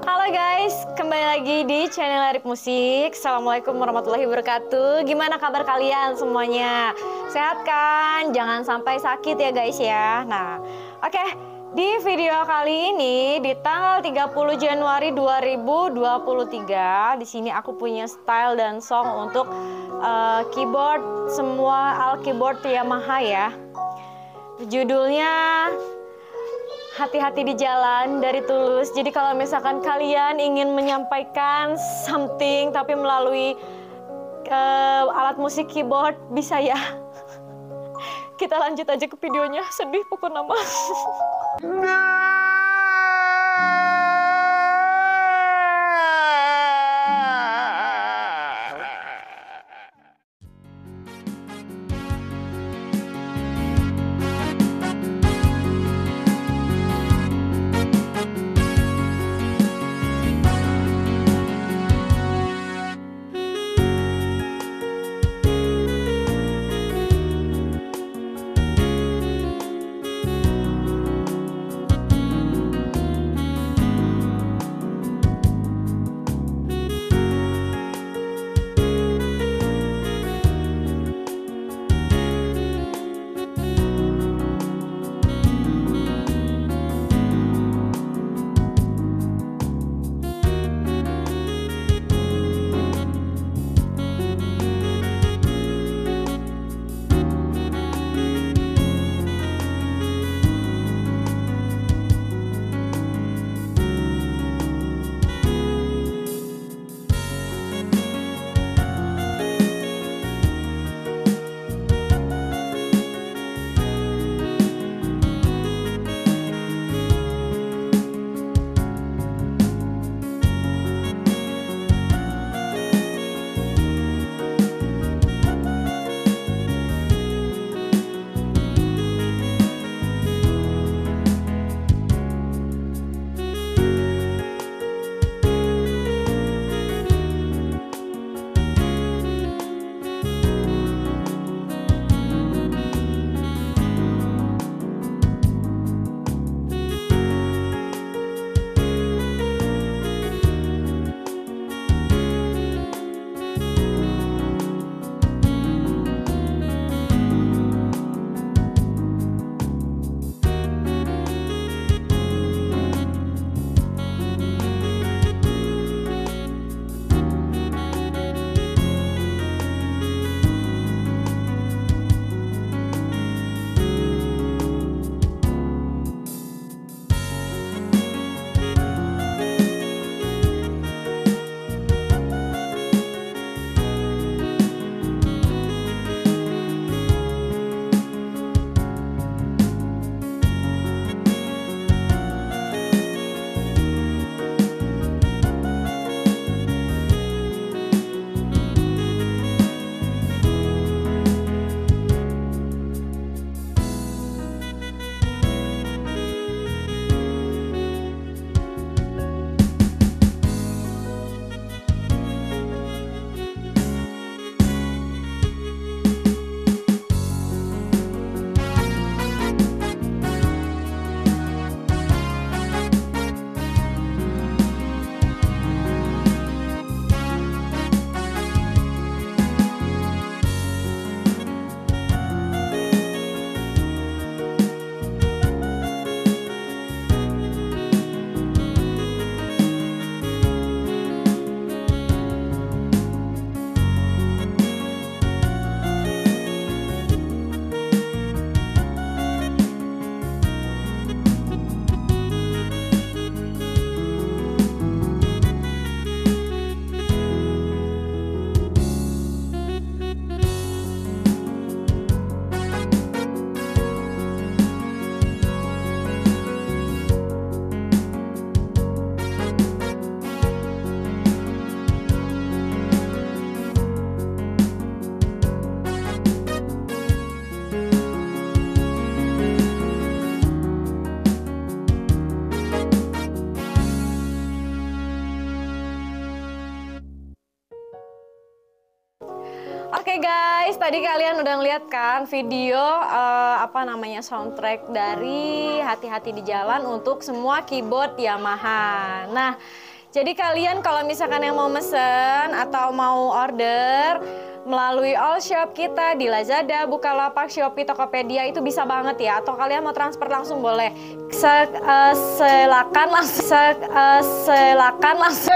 Halo guys, kembali lagi di channel Arif Musik. Assalamualaikum warahmatullahi wabarakatuh. Gimana kabar kalian semuanya? Sehat kan? Jangan sampai sakit ya guys ya. Nah, oke. Di video kali ini di tanggal 30 Januari 2023, di sini aku punya style dan song untuk keyboard semua all keyboard Yamaha ya. Judulnya Hati-hati di Jalan dari Tulus. Jadi kalau misalkan kalian ingin menyampaikan something tapi melalui alat musik keyboard, bisa ya. Kita lanjut aja ke videonya. Sedih pokok nama. Oke guys, tadi kalian udah ngeliat kan video soundtrack dari Hati-Hati di Jalan untuk semua keyboard Yamaha. Nah, Jadi kalian kalau misalkan yang mau mesen atau mau order melalui all shop kita di Lazada, Bukalapak, Shopee, Tokopedia itu bisa banget ya. Atau kalian mau transfer langsung boleh. Silakan langsung.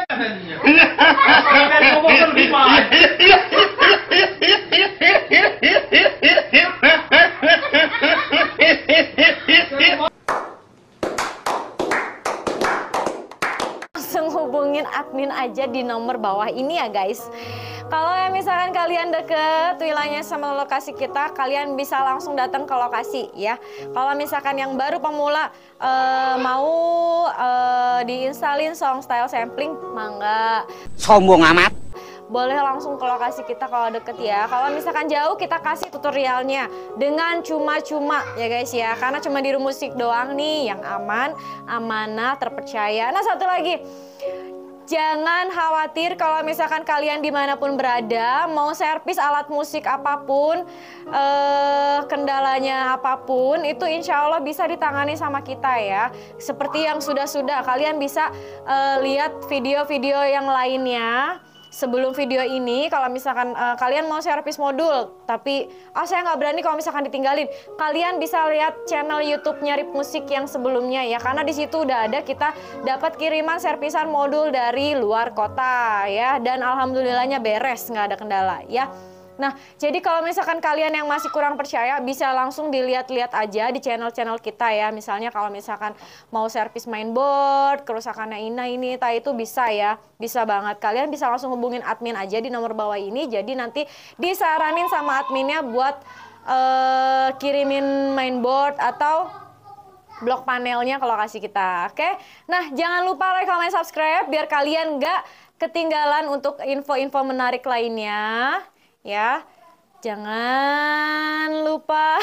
Langsung hubungin admin aja di nomor bawah ini ya guys. Kalau misalkan kalian deket wilayahnya sama lokasi kita, kalian bisa langsung datang ke lokasi ya. Kalau misalkan yang baru pemula mau diinstalin Song Style Sampling, mangga. Sombong amat. Boleh langsung ke lokasi kita kalau deket ya. Kalau misalkan jauh kita kasih tutorialnya dengan cuma-cuma ya guys ya. Karena cuma di Room Musik doang nih yang aman, amanah, terpercaya. Nah satu lagi, jangan khawatir kalau misalkan kalian dimanapun berada, mau servis alat musik apapun, kendalanya apapun, itu insya Allah bisa ditangani sama kita ya. Seperti yang sudah-sudah, kalian bisa lihat video-video yang lainnya. Sebelum video ini, kalau misalkan kalian mau servis modul, tapi saya nggak berani kalau misalkan ditinggalin, kalian bisa lihat channel YouTube-nya Rip Musik yang sebelumnya ya, karena di situ udah ada kita dapat kiriman servisan modul dari luar kota ya, dan alhamdulillahnya beres, nggak ada kendala ya. Nah, jadi kalau misalkan kalian yang masih kurang percaya, bisa langsung dilihat-lihat aja di channel-channel kita ya. Misalnya kalau misalkan mau servis mainboard, kerusakannya ini, itu bisa ya. Bisa banget. Kalian bisa langsung hubungin admin aja di nomor bawah ini. Jadi nanti disaranin sama adminnya buat kirimin mainboard atau blok panelnya ke lokasi kita. Oke? Nah, jangan lupa like, comment, subscribe biar kalian nggak ketinggalan untuk info-info menarik lainnya. Ya, jangan lupa.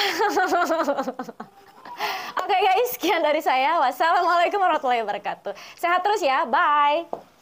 Oke guys, sekian dari saya. Wassalamualaikum warahmatullahi wabarakatuh. Sehat terus ya, bye.